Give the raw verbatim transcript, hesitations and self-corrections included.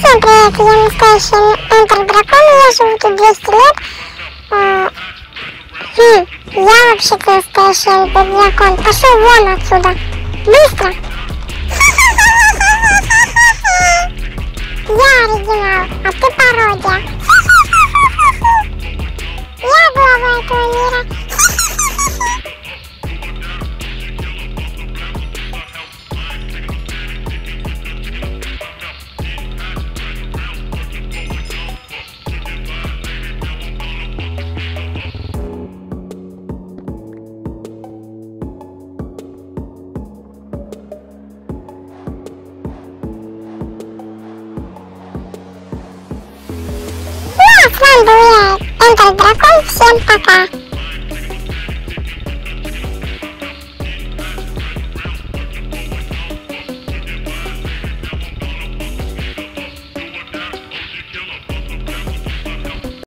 Всем привет, я настоящий дракон, я живу тут двести лет. А, хм, я вообще-то настоящий дракон. Пошел вон отсюда. Быстро. Я оригинал, а ты пародия. Я глава этого мира. С вами был я, дракон. Всем пока.